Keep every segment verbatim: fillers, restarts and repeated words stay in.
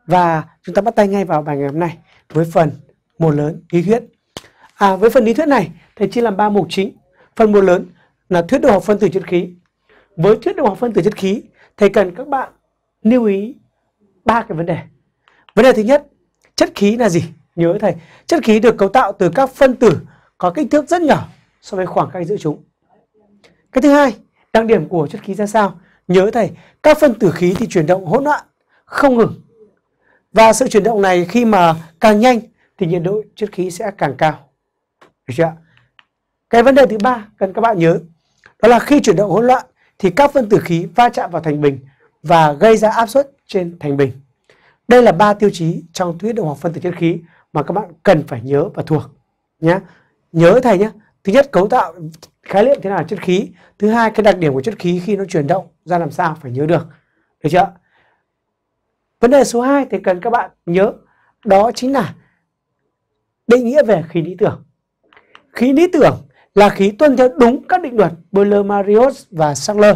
Và chúng ta bắt tay ngay vào bài ngày hôm nay với phần một lớn lý thuyết. À, với phần lý thuyết này, thầy chia làm ba mục chính. Phần một lớn là thuyết độ học phân tử chất khí. Với thuyết độ học phân tử chất khí, thầy cần các bạn lưu ý ba cái vấn đề. Vấn đề thứ nhất, chất khí là gì? Nhớ thầy, chất khí được cấu tạo từ các phân tử có kích thước rất nhỏ so với khoảng cách giữa chúng. Cái thứ hai, đặc điểm của chất khí ra sao? Nhớ thầy, các phân tử khí thì chuyển động hỗn loạn, không ngừng. Và sự chuyển động này khi mà càng nhanh thì nhiệt độ chất khí sẽ càng cao. Được chưa? Cái vấn đề thứ ba cần các bạn nhớ, đó là khi chuyển động hỗn loạn thì các phân tử khí va chạm vào thành bình và gây ra áp suất trên thành bình. Đây là ba tiêu chí trong thuyết độ học phân tử chất khí mà các bạn cần phải nhớ và thuộc nhé. Nhớ thầy nhé. Thứ nhất, cấu tạo khái niệm thế nào là chất khí. Thứ hai, cái đặc điểm của chất khí khi nó chuyển động ra làm sao phải nhớ được. Được chưa? Vấn đề số hai thì cần các bạn nhớ, đó chính là định nghĩa về khí lý tưởng. Khí lý tưởng là khí tuân theo đúng các định luật Boyle-Mariot và Sackler.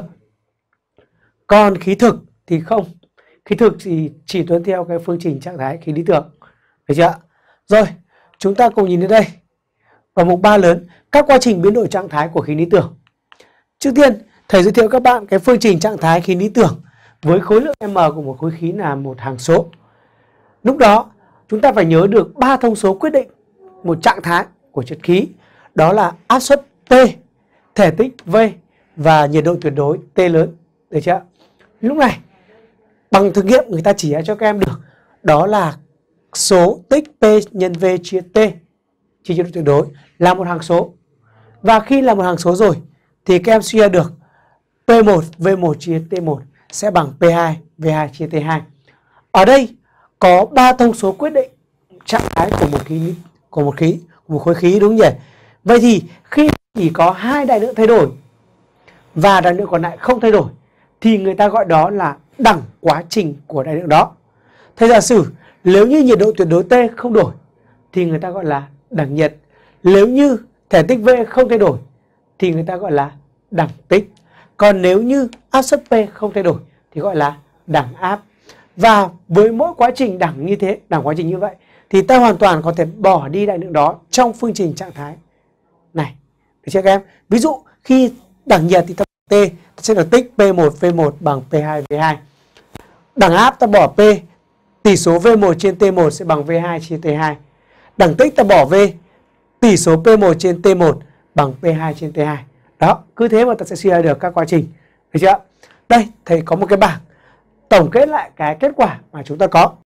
Còn khí thực thì không. Khí thực thì chỉ tuân theo cái phương trình trạng thái khí lý tưởng. Được chưa? Rồi, chúng ta cùng nhìn đến đây. Vào mục ba lớn, các quá trình biến đổi trạng thái của khí lý tưởng. Trước tiên, thầy giới thiệu các bạn cái phương trình trạng thái khí lý tưởng với khối lượng m của một khối khí là một hằng số. Lúc đó, chúng ta phải nhớ được ba thông số quyết định một trạng thái của chất khí. Đó là áp suất T, thể tích V và nhiệt độ tuyệt đối T lớn. Được chưa? Lúc này, bằng thực nghiệm người ta chỉ ra cho các em được đó là số tích P nhân V chia T chia nhiệt độ tuyệt đối là một hằng số. Và khi là một hằng số rồi thì các em suy ra được P một V một chia T một sẽ bằng P hai V hai chia T hai. Ở đây có ba thông số quyết định trạng thái của một khí của một khí của một khối khí, đúng không nhỉ? Vậy thì khi chỉ có hai đại lượng thay đổi và đại lượng còn lại không thay đổi thì người ta gọi đó là đẳng quá trình của đại lượng đó. Thầy giả sử nếu như nhiệt độ tuyệt đối T không đổi thì người ta gọi là đẳng nhiệt. Nếu như thể tích V không thay đổi thì người ta gọi là đẳng tích. Còn nếu như áp suất P không thay đổi thì gọi là đẳng áp. Và với mỗi quá trình đẳng như thế, đẳng quá trình như vậy thì ta hoàn toàn có thể bỏ đi đại lượng đó trong phương trình trạng thái này. Được chưa các em? Ví dụ khi đẳng nhiệt thì ta T sẽ được tích P một V một bằng P hai V hai. Đẳng áp ta bỏ P, tỷ số V một trên T một sẽ bằng V hai chia T hai. Đẳng tích ta bỏ V, tỷ số P một trên T một bằng P hai trên T hai. Đó, cứ thế mà ta sẽ suy ra được các quá trình. Được chưa? Đây, thầy có một cái bảng tổng kết lại cái kết quả mà chúng ta có.